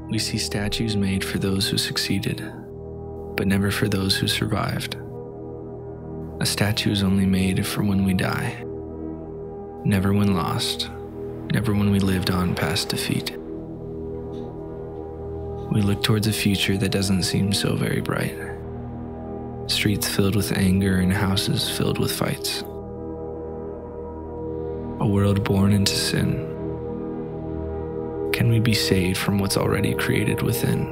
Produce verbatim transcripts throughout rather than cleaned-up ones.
We see statues made for those who succeeded, but never for those who survived. A statue is only made for when we die, never when lost, never when we lived on past defeat. We look towards a future that doesn't seem so very bright. Streets filled with anger and houses filled with fights. A world born into sin. Can we be saved from what's already created within?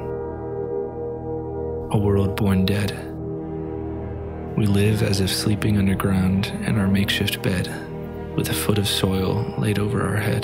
A world born dead. We live as if sleeping underground in our makeshift bed, with a foot of soil laid over our head.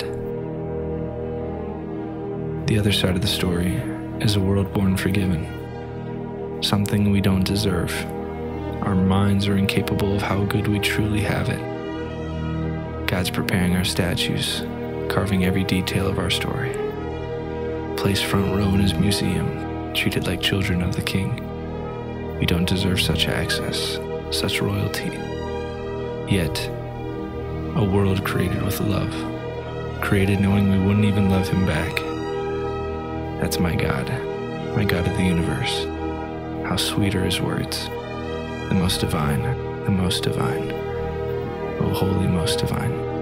The other side of the story is a world born forgiven. Something we don't deserve. Our minds are incapable of how good we truly have it. God's preparing our statues, carving every detail of our story. Placed front row in his museum, treated like children of the King. We don't deserve such access, such royalty. Yet, a world created with love, created knowing we wouldn't even love him back. That's my God, my God of the universe. How sweet are his words. The most divine, the most divine, O holy most divine.